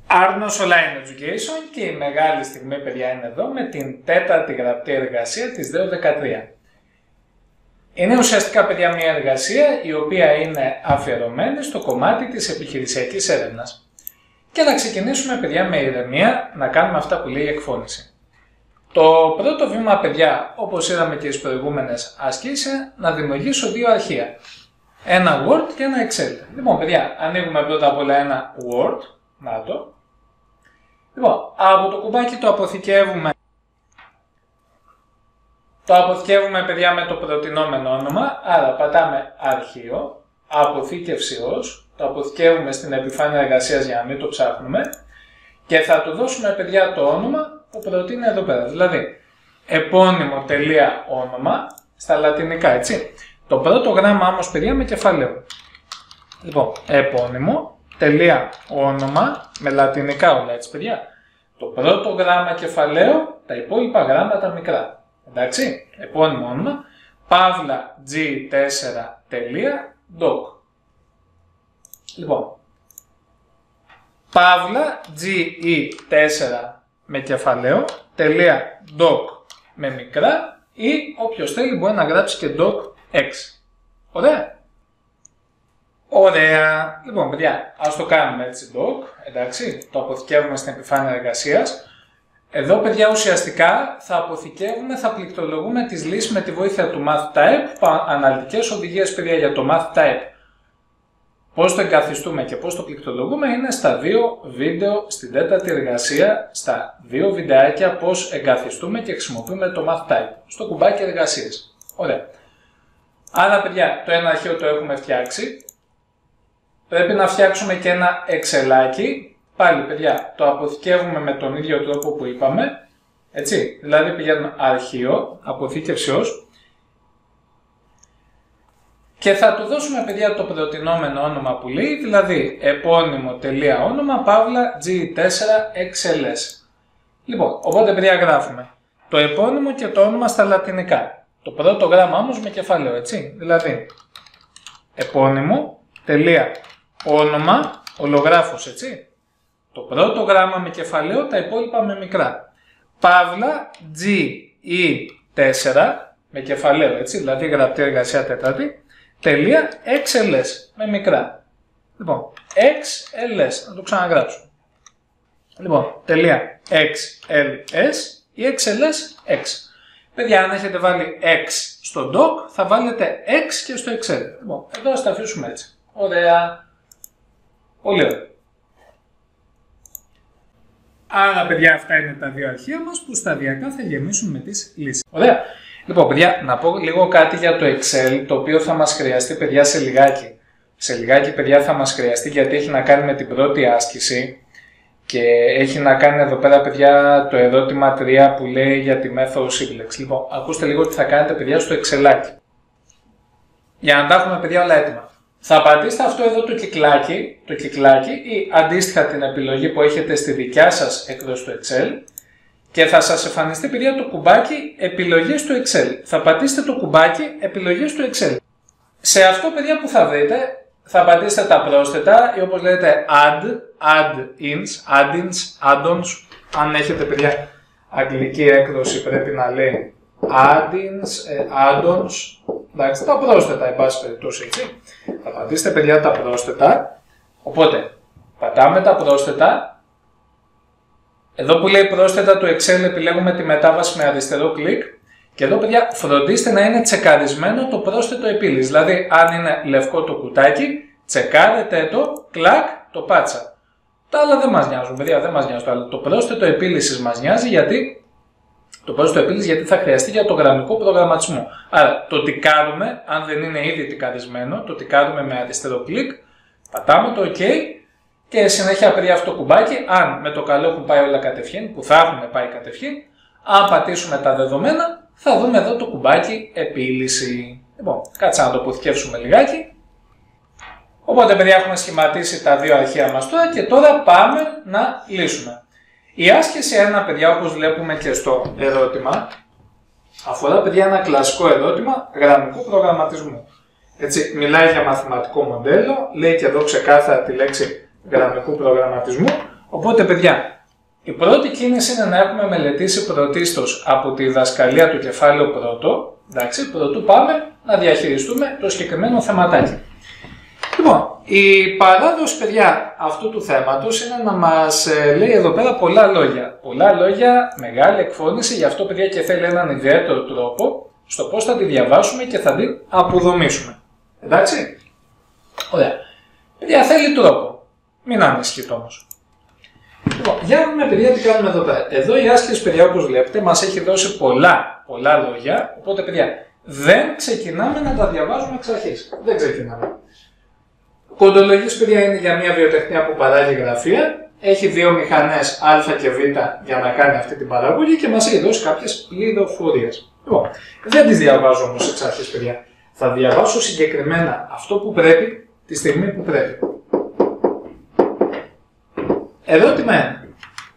Άρνος Online Education και η μεγάλη στιγμή, παιδιά, είναι εδώ με την τέταρτη γραπτή εργασία της ΔΕΟ 13. Είναι ουσιαστικά, παιδιά, μια εργασία η οποία είναι αφιερωμένη στο κομμάτι της επιχειρησιακής έρευνας. Και θα ξεκινήσουμε, παιδιά, με ηρεμία να κάνουμε αυτά που λέει η εκφώνηση. Το πρώτο βήμα, παιδιά, όπως είδαμε και στις προηγούμενες ασκήσεις, να δημιουργήσω δύο αρχεία. Ένα Word και ένα Excel. Λοιπόν, παιδιά, ανοίγουμε πρώτα απ' όλα ένα Word. Να το. Λοιπόν, από το κουμπάκι το αποθηκεύουμε. Το αποθηκεύουμε, παιδιά, με το προτινόμενο όνομα. Άρα πατάμε αρχείο, αποθήκευση ως, το αποθηκεύουμε στην επιφάνεια εργασίας για να μην το ψάχνουμε και θα του δώσουμε, παιδιά, το όνομα που προτείνει εδώ πέρα. Δηλαδή, επώνυμο.όνομα στα λατινικά, έτσι. Το πρώτο γράμμα όμως, παιδιά, με κεφαλαίο. Λοιπόν, επώνυμο.όνομα με λατινικά όλα, έτσι, παιδιά. Το πρώτο γράμμα κεφαλαίο, τα υπόλοιπα γράμματα μικρά. Εντάξει, επώνυμο όνομα, παύλα G4.doc. Λοιπόν, παύλα GE4 με κεφαλαίο, .doc με μικρά ή όποιος θέλει μπορεί να γράψει και docx. Ωραία. Ωραία. Λοιπόν, παιδιά, ας το κάνουμε έτσι doc, εντάξει, το αποθηκεύουμε στην επιφάνεια εργασίας. Εδώ, παιδιά, ουσιαστικά θα αποθηκεύουμε, θα πληκτρολογούμε τις λύσεις με τη βοήθεια του MathType, αναλυτικές οδηγίες, παιδιά, για το MathType. Πώς το εγκαθιστούμε και πώς το πληκτρολογούμε είναι στα δύο βίντεο στην τέταρτη εργασία, στα δύο βιντεάκια πώς εγκαθιστούμε και χρησιμοποιούμε το MathType, στο κουμπάκι εργασίες. Ωραία. Άρα, παιδιά, το ένα αρχείο το έχουμε φτιάξει. Πρέπει να φτιάξουμε και ένα εξελάκι. Πάλι, παιδιά, το αποθηκεύουμε με τον ίδιο τρόπο που είπαμε. Έτσι, δηλαδή πηγαίνουμε αρχείο, αποθήκευση ως. Και θα του δώσουμε, παιδιά, το προτινόμενο όνομα που λέει, δηλαδή επώνυμο.όνομα, παύλα, G4XLS. Λοιπόν, οπότε, παιδιά, γράφουμε το επώνυμο και το όνομα στα λατινικά. Το πρώτο γράμμα όμως με κεφάλαιο, έτσι. Δηλαδή, επώνυμο.όνομα, ολογράφος, έτσι. Το πρώτο γράμμα με κεφαλαίο, τα υπόλοιπα με μικρά. Παύλα GE4 με κεφαλαίο, έτσι, δηλαδή γραπτή εργασία τέταρτη, τελεία XLS με μικρά. Λοιπόν, XLS, να το ξαναγράψω. Λοιπόν, τελεία XLS ή XLS X. Παιδιά, αν έχετε βάλει X στο doc, θα βάλετε X και στο Excel. Λοιπόν, εδώ θα τα αφήσουμε έτσι. Ωραία. Πολύ ωραία. Άρα, παιδιά, αυτά είναι τα δύο αρχεία μας που σταδιακά θα γεμίσουν με τις λύσεις. Ωραία. Λοιπόν, παιδιά, να πω λίγο κάτι για το Excel, το οποίο θα μας χρειαστεί, παιδιά, σε λιγάκι. Σε λιγάκι, παιδιά, θα μας χρειαστεί γιατί έχει να κάνει με την πρώτη άσκηση και έχει να κάνει εδώ πέρα, παιδιά, το ερώτημα 3 που λέει για τη μέθοδο Simplex. Λοιπόν, ακούστε λίγο τι θα κάνετε, παιδιά, στο Excelάκι. Για να τα έχουμε, παιδιά, όλα έτοιμα. Θα πατήσετε αυτό εδώ το κυκλάκι ή αντίστοιχα την επιλογή που έχετε στη δικιά σας έκδοση του Excel και θα σας εμφανιστεί, παιδιά, το κουμπάκι επιλογές του Excel. Θα πατήσετε το κουμπάκι επιλογές του Excel. Σε αυτό, παιδιά, που θα βρείτε, θα πατήσετε τα πρόσθετα ή όπως λέτε add-ins, αν έχετε, παιδιά, αγγλική έκδοση πρέπει να λέει add-ins, εντάξει, τα πρόσθετα, εν πάση περιπτώσει, έτσι. Θα πατήσετε, παιδιά, τα πρόσθετα. Οπότε, πατάμε τα πρόσθετα. Εδώ που λέει πρόσθετα το Excel επιλέγουμε τη μετάβαση με αριστερό κλικ. Και εδώ, παιδιά, φροντίστε να είναι τσεκαρισμένο το πρόσθετο επίλυση. Δηλαδή, αν είναι λευκό το κουτάκι, τσεκάρετε το, κλακ, το πάτσα. Τα άλλα δεν μας νοιάζουν, παιδιά, δεν μας νοιάζει το άλλο. Το πρόσθετο επίλυση μας νοιάζει γιατί θα χρειαστεί για το γραμμικό προγραμματισμό. Άρα, το τικάρουμε, αν δεν είναι ήδη τικαρισμένο, το τικάρουμε με αριστερό κλικ, πατάμε το OK και συνέχεια, παιδιά, αυτό το κουμπάκι, αν με το καλό έχουν πάει όλα κατευθείαν, που θα έχουν πάει κατευθείαν, αν πατήσουμε τα δεδομένα, θα δούμε εδώ το κουμπάκι επίλυση. Λοιπόν, κάτσε να το αποθηκεύσουμε λιγάκι. Οπότε, παιδιά, έχουμε σχηματίσει τα δύο αρχεία μας τώρα και τώρα πάμε να λύσουμε. Η άσκηση 1, παιδιά, όπως βλέπουμε και στο ερώτημα, αφορά, παιδιά, ένα κλασικό ερώτημα γραμμικού προγραμματισμού. Έτσι, μιλάει για μαθηματικό μοντέλο, λέει και εδώ ξεκάθαρα τη λέξη γραμμικού προγραμματισμού, Οπότε, παιδιά, η πρώτη κίνηση είναι να έχουμε μελετήσει πρωτίστως από τη διδασκαλία του κεφάλαιο πρώτο, εντάξει, πρωτού πάμε να διαχειριστούμε το συγκεκριμένο θεματάκι. Λοιπόν, η παράδοση, παιδιά, αυτού του θέματος είναι να μας λέει εδώ πέρα πολλά λόγια. Πολλά λόγια, μεγάλη εκφώνηση, γι' αυτό, παιδιά, και θέλει έναν ιδιαίτερο τρόπο στο πώς θα τη διαβάσουμε και θα την αποδομήσουμε. Εντάξει. Ωραία. Παιδιά, θέλει τρόπο. Μην ανησυχείτε όμως. Λοιπόν, για να δούμε, παιδιά, τι κάνουμε εδώ πέρα. Εδώ η άσκηση, παιδιά, όπως βλέπετε, μας έχει δώσει πολλά λόγια. Οπότε, παιδιά, δεν ξεκινάμε να τα διαβάζουμε εξ αρχής. Δεν ξεκινάμε. Κοντολογής, παιδιά, είναι για μια βιοτεχνία που παράγει γραφεία. Έχει δύο μηχανές Α και Β για να κάνει αυτή την παραγωγή και μας έχει δώσει κάποιες πληροφορίες. Λοιπόν, δεν τις διαβάζω όμως εξ αρχής, παιδιά. Θα διαβάσω συγκεκριμένα αυτό που πρέπει τη στιγμή που πρέπει. Ερώτημα 1.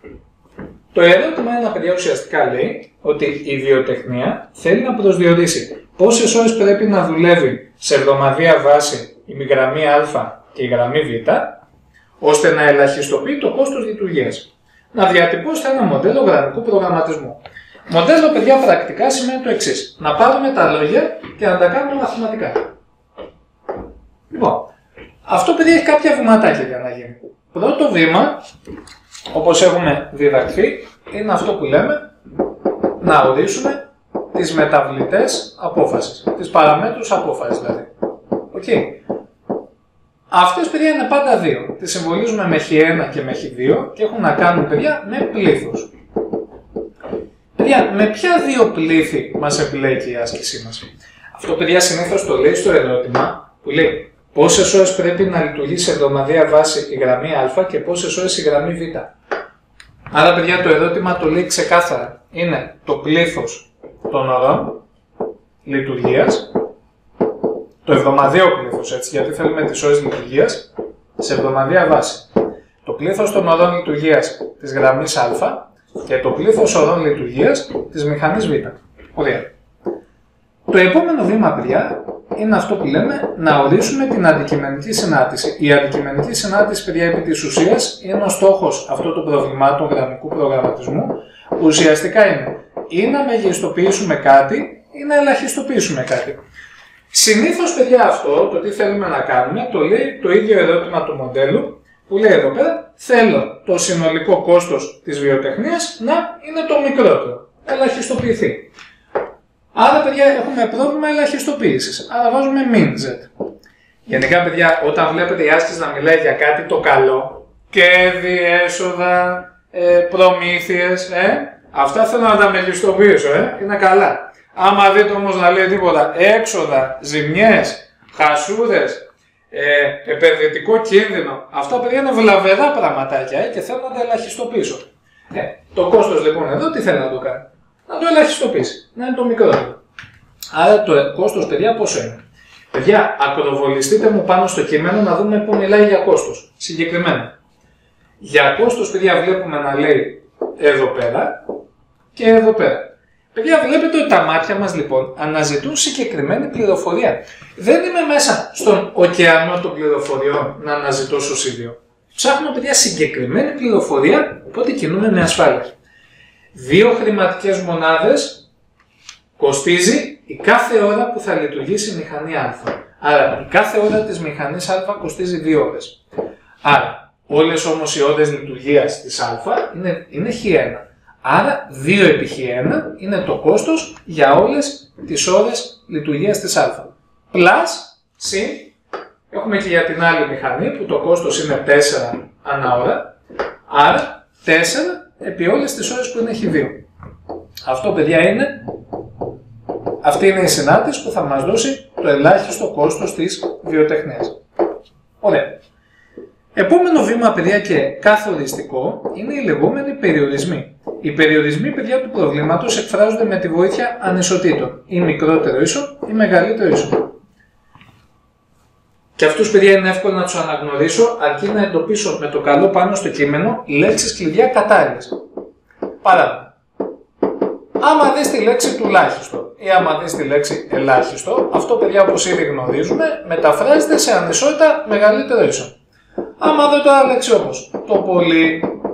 Το ερώτημα 1, παιδιά, ουσιαστικά λέει ότι η βιοτεχνία θέλει να προσδιορίσει πόσες ώρες πρέπει να δουλεύει σε εβδομαδιαία βάση η γραμμή Α και η γραμμή Β, ώστε να ελαχιστοποιεί το κόστος λειτουργίας. Να διατυπώσει ένα μοντέλο γραμμικού προγραμματισμού. Μοντέλο, παιδιά, πρακτικά σημαίνει το εξής. Να πάρουμε τα λόγια και να τα κάνουμε μαθηματικά. Λοιπόν, αυτό, παιδιά, έχει κάποια βηματάκια για να γίνει. Πρώτο βήμα, όπως έχουμε διδαχθεί, είναι αυτό που λέμε να ορίσουμε τις μεταβλητές απόφασης, τις παραμέτρους απόφασης δηλαδή. Okay. Αυτές, παιδιά, είναι πάντα δύο. Τις συμβολίζουμε με χ1 και με χ2 και έχουν να κάνουν, παιδιά, με πλήθος. Παιδιά, με ποια δύο πλήθη μας επιλέγει η άσκησή μας? Αυτό, παιδιά, συνήθως το λέει στο ερώτημα που λέει πόσες ώρες πρέπει να λειτουργήσει σε εβδομαδιαία βάση η γραμμή Α και πόσες ώρες η γραμμή Β. Άρα, παιδιά, το ερώτημα το λέει ξεκάθαρα. Είναι το πλήθος των ωρών λειτουργίας, το εβδομαδιαίο πλήθος, έτσι, γιατί θέλουμε τις ώρες λειτουργίας σε εβδομαδιαία βάση. Το πλήθος των ωρών λειτουργίας της γραμμής Α και το πλήθος ωρών λειτουργίας της μηχανής Β. Ωραία. Το επόμενο βήμα, παιδιά, είναι αυτό που λέμε να ορίσουμε την αντικειμενική συνάρτηση. Η αντικειμενική συνάρτηση, παιδιά, επί της ουσίας είναι ο στόχος αυτού του προβλημάτου γραμμικού προγραμματισμού, που ουσιαστικά είναι ή να μεγιστοποιήσουμε κάτι ή να ελαχιστοποιήσουμε κάτι. Συνήθως, παιδιά, αυτό το τι θέλουμε να κάνουμε το λέει το ίδιο ερώτημα του μοντέλου που λέει εδώ πέρα, θέλω το συνολικό κόστος της βιοτεχνίας να είναι το μικρότερο, ελαχιστοποιηθεί. Άρα, παιδιά, έχουμε πρόβλημα ελαχιστοποίησης, άρα βάζουμε min z. Γενικά, παιδιά, όταν βλέπετε η άσκηση να μιλάει για κάτι το καλό, κέρδη, έσοδα, προμήθειες, αυτά θέλω να τα μεγιστοποιήσω, είναι καλά. Άμα δείτε όμως να λέει τίποτα έξοδα, ζημιές, χασούδες, επενδυτικό κίνδυνο, αυτά, παιδιά, είναι βλαβερά πραγματάκια και θέλω να τα ελαχιστοποιήσω. Το κόστος, λοιπόν, εδώ τι θέλει να το κάνει? Να το ελαχιστοποιήσει, να είναι το μικρότερο. Άρα το κόστος, παιδιά, πόσο είναι? Παιδιά, ακροβολιστείτε μου πάνω στο κείμενο να δούμε πού μιλάει για κόστος. Συγκεκριμένα. Για κόστος, παιδιά, βλέπουμε να λέει εδώ πέρα και εδώ πέρα. Παιδιά, βλέπετε ότι τα μάτια μας, λοιπόν, αναζητούν συγκεκριμένη πληροφορία. Δεν είμαι μέσα στον ωκεανό των πληροφοριών να αναζητώ σωσίδιο. Ψάχνω, παιδιά, συγκεκριμένη πληροφορία, οπότε κινούμε με ασφάλεια. 2 χρηματικές μονάδες κοστίζει η κάθε ώρα που θα λειτουργήσει η μηχανή Α. Άρα, η κάθε ώρα της μηχανής Α κοστίζει 2 ώρες. Άρα, όλες όμως οι ώρες λειτουργίας της Α είναι χ1. Άρα, 2 επί χ1 είναι το κόστος για όλες τις ώρες λειτουργίας της Α. Πλάς, συν, έχουμε και για την άλλη μηχανή που το κόστος είναι 4 ανά ώρα. Άρα, 4 επί όλες τις ώρες που είναι χ2. Αυτό, παιδιά, αυτή είναι η συνάρτηση που θα μας δώσει το ελάχιστο κόστος της βιοτεχνίας. Ωραία. Επόμενο βήμα, παιδιά, και καθοριστικό είναι οι λεγόμενοι περιορισμοί. Οι περιορισμοί, παιδιά, του προβλήματος εκφράζονται με τη βοήθεια ανισοτήτων, ή μικρότερο ίσο ή μεγαλύτερο ίσο. Και αυτούς, παιδιά, είναι εύκολο να τους αναγνωρίσω αρκεί να εντοπίσω με το καλό πάνω στο κείμενο λέξεις κλειδιά κατάλληλες. Παράδειγμα, άμα δεις τη λέξη τουλάχιστον ή άμα δεις τη λέξη ελάχιστο, αυτό, παιδιά, όπως ήδη γνωρίζουμε, μεταφράζεται σε ανισότητα μεγαλύτερο ίσο. Άμα δω τώρα λέξη όπως το πολύ,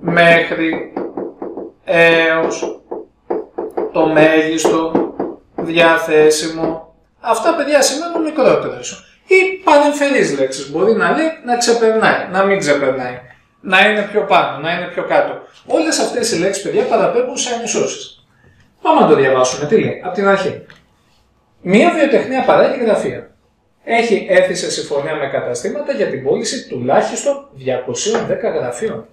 μέχρι, έως, το μέγιστο, διαθέσιμο. Αυτά, παιδιά, σημαίνουν μικρότερο ίσο. Ή παρεμφερείς λέξεις. Μπορεί να λέει να ξεπερνάει, να μην ξεπερνάει, να είναι πιο πάνω, να είναι πιο κάτω. Όλες αυτές οι λέξεις, παιδιά, παραπέμπουν σε ανισώσεις. Πάμε να το διαβάσουμε. Τι λέει, από την αρχή. Μία βιοτεχνία παράγει γραφεία. Έχει έρθει σε συμφωνία με καταστήματα για την πώληση τουλάχιστον 210 γραφείων.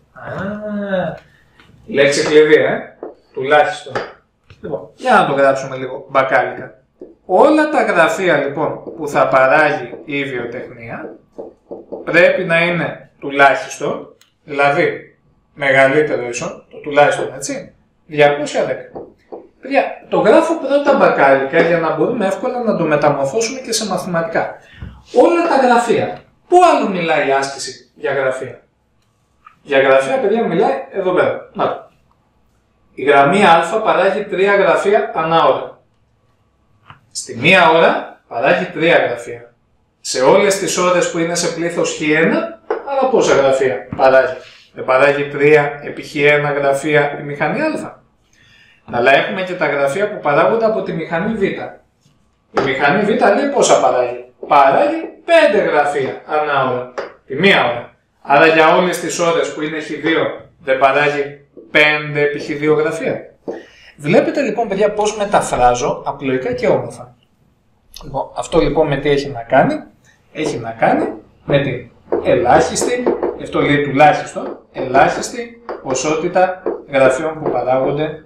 Λέξη κλειδί, τουλάχιστον. Λοιπόν, για να το γράψουμε λίγο μπακάλικα. Όλα τα γραφεία, λοιπόν, που θα παράγει η βιοτεχνία πρέπει να είναι τουλάχιστον, δηλαδή μεγαλύτερο ίσον, το τουλάχιστον, έτσι, 210. Παιδιά, το γράφω πρώτα μπακάλικα για να μπορούμε εύκολα να το μεταμορφώσουμε και σε μαθηματικά. Όλα τα γραφεία. Πού άλλο μιλάει η άσκηση για γραφεία? Για γραφεία, παιδιά, μιλάει εδώ πέρα. Να το. Η γραμμή α παράγει 3 γραφεία ανά ώρα. Στη μία ώρα παράγει 3 γραφεία. Σε όλες τις ώρες που είναι σε πλήθος χ1, άρα πόσα γραφεία παράγει? Δεν παράγει 3 επί χ1 γραφεία η μηχανή α. Αλλά έχουμε και τα γραφεία που παράγονται από τη μηχανή β. Η μηχανή β λέει πόσα παράγει? Παράγει 5 γραφεία ανά ώρα, τη μία ώρα. Άρα για όλες τις ώρες που είναι χ2 δεν παράγει 5 επί χ2 γραφεία. Βλέπετε λοιπόν, παιδιά, πώς μεταφράζω απλοϊκά και όμορφα. Λοιπόν, αυτό λοιπόν με τι έχει να κάνει? Έχει να κάνει με την ελάχιστη, αυτό λέει τουλάχιστον, ελάχιστη ποσότητα γραφείων που παράγονται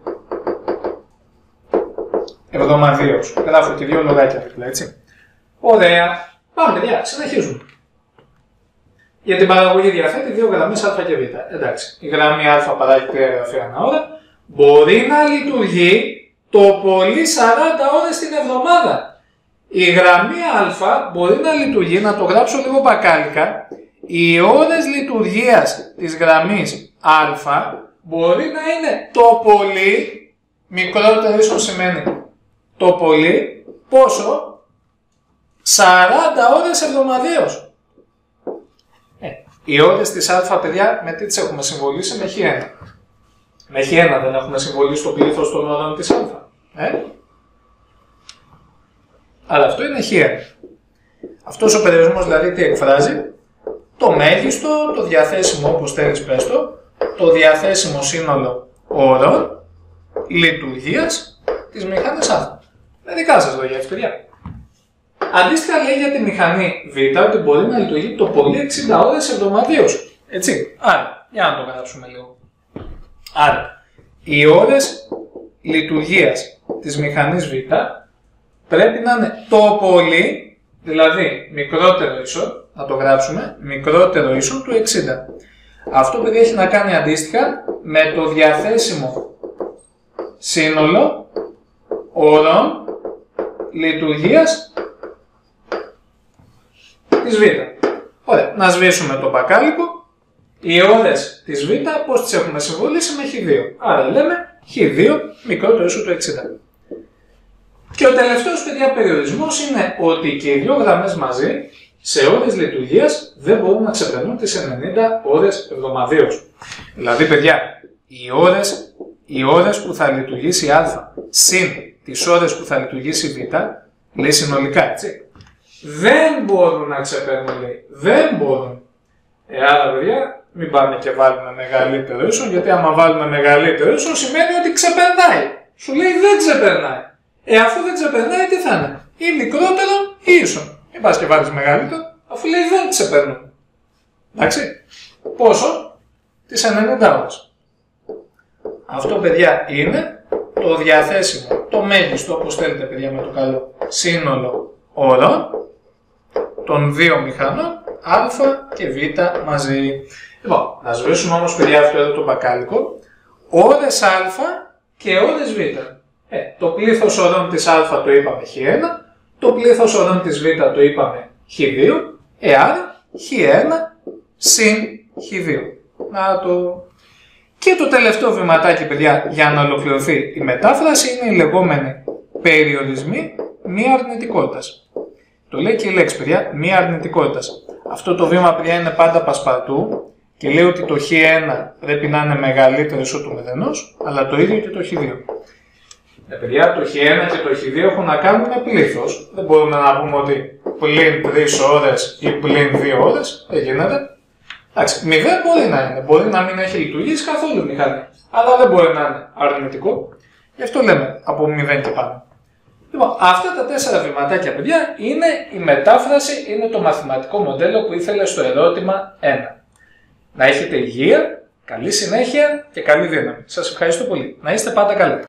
εβδομαδίως. Γράφω και 2 λογάκια δίπλα, έτσι. Ωραία. Πάμε, παιδιά, συνεχίζουμε. Για την παραγωγή διαθέτει 2 γραμμές α και β. Εντάξει, η γραμμή α παράγει 3 γραφεία ανά ώρα. Μπορεί να λειτουργεί το πολύ 40 ώρες την εβδομάδα. Η γραμμή α μπορεί να λειτουργεί, να το γράψω λίγο μπακάλικα, οι ώρες λειτουργίας της γραμμής α μπορεί να είναι το πολύ, μικρότερο ίσον σημαίνει το πολύ, πόσο? 40 ώρες εβδομαδίως. Οι ώρες της α, παιδιά, με τι τις έχουμε συμβολήσει? Με χ1. Με χ1 δεν έχουμε συμβολήσει το πλήθος των ώρων της α. Αλλά αυτό είναι χ1. Αυτός ο περιορισμός δηλαδή τι εκφράζει? Το μέγιστο, το διαθέσιμο, όπως θέλεις πες το διαθέσιμο σύνολο ώρων λειτουργίας της μηχανής α. Με δικά σας λόγια, έτσι, παιδιά. Αντίστοιχα λέει για τη μηχανή β ότι μπορεί να λειτουργεί το πολύ 60 ώρες εβδομαδίως. Έτσι. Άρα, για να το γράψουμε λίγο. Άρα, οι ώρες λειτουργίας της μηχανής β πρέπει να είναι το πολύ, δηλαδή μικρότερο ίσον, να το γράψουμε, μικρότερο ίσον του 60. Αυτό, παιδί, έχει να κάνει αντίστοιχα με το διαθέσιμο σύνολο ώρων λειτουργίας της β. Ωραία, να σβήσουμε το μπακάλικο. Οι ώρες της β πώς τις έχουμε συμβολήσει? Με χ2. Άρα λέμε χ2 μικρότερο ίσο του 60. Και ο τελευταίος, παιδιά, περιορισμός είναι ότι και οι 2 γραμμές μαζί σε ώρες λειτουργίας δεν μπορούν να ξεπερνούν τις 90 ώρες εβδομαδίως. Δηλαδή, παιδιά, οι ώρες που θα λειτουργήσει α συν τις ώρες που θα λειτουργήσει β, λέει συνολικά, έτσι, δεν μπορούν να ξεπερνούν, λέει. Δεν μπορούν. Άρα, παιδιά, μην πάμε και βάλουμε μεγαλύτερο ίσον, γιατί άμα βάλουμε μεγαλύτερο ίσον σημαίνει ότι ξεπερνάει. Σου λέει δεν ξεπερνάει. Αφού δεν ξεπερνάει, τι θα είναι? Ή μικρότερο ή ίσον. Μην πας και βάλεις μεγαλύτερο, αφού λέει δεν ξεπερνούν. Εντάξει. Πόσο? Τις 90 ώρες. Αυτό, παιδιά, είναι το διαθέσιμο, το μέγιστο, όπως θέλετε, παιδιά, με το καλό, σύνολο ώρων των 2 μηχανών α και β μαζί. Λοιπόν, να σβήσουμε όμως, παιδιά, αυτό εδώ το μπακάλικο. Ώρες α και ώρες β. Το πλήθος ώρων της α το είπαμε χ1, το πλήθος ώρων της β το είπαμε χ2, άρα χ1 συν χ2. Να το... Και το τελευταίο βηματάκι, παιδιά, για να ολοκληρωθεί η μετάφραση είναι οι λεγόμενοι περιορισμοί μη αρνητικότητας. Το λέει και η λέξη, παιδιά, μη αρνητικότητας. Αυτό το βήμα, παιδιά, είναι πάντα πασπαρτού και λέει ότι το χ1 πρέπει να είναι μεγαλύτερο ίσο του μηδενός, αλλά το ίδιο και το χ2. Παιδιά, το χ1 και το χ2 έχουν να κάνουν με πλήθος. Δεν μπορούμε να πούμε ότι πλην 3 ώρες ή πλην 2 ώρες. Δεν γίνεται. Εντάξει, 0 μπορεί να είναι. Μπορεί να μην έχει λειτουργήσει καθόλου η μηχανή. Αλλά δεν μπορεί να είναι αρνητικό. Γι' αυτό λέμε από 0 και πάνω. Λοιπόν, αυτά τα 4 βηματάκια, παιδιά, είναι η μετάφραση, είναι το μαθηματικό μοντέλο που ήθελε στο ερώτημα 1. Να έχετε υγεία, καλή συνέχεια και καλή δύναμη. Σας ευχαριστώ πολύ. Να είστε πάντα καλοί.